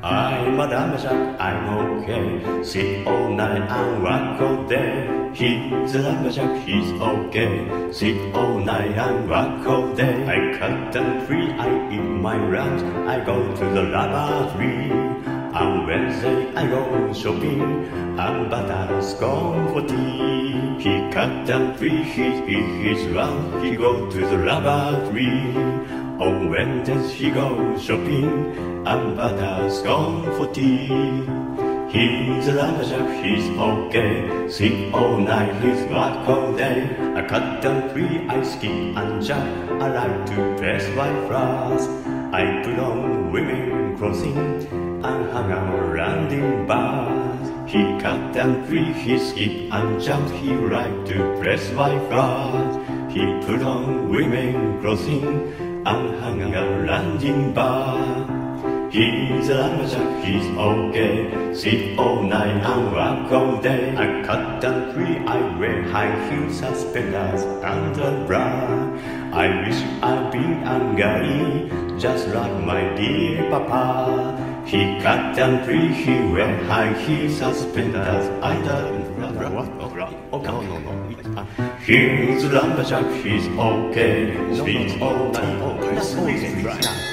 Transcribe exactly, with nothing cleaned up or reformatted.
I'm a lumberjack, I'm okay. Sit all night and work all day. He's a lumberjack, he's okay. Sit all night and work all day. I cut a tree, I eat my lunch. I go to the rubber tree. On Wednesday I go shopping, and Butters gone for tea. He cut a tree, he eat his lunch. He go to the rubber tree. On Wednesday he go shopping, and Butters gone for tea. He's a lumberjack, he's okay. Sleep all night, he's work all day. I cut down tree, I skip and jump. I like to dress white flowers. I put on women clothing and hang around in bars. He cut down tree, he skip and jump. He like to dress white flowers. He put on women clothing and hang around in bars. He's a lumberjack, he's okay. Sit all night and work all day. I cut down tree, I wear high heel suspenders and a bra. I wish I'd been Angry, just like my dear papa. He cut down tree, he wear high heel suspenders and a bra. What? Oh, no, no, no. He's a lumberjack, he's okay. Sits all night, always sleeping.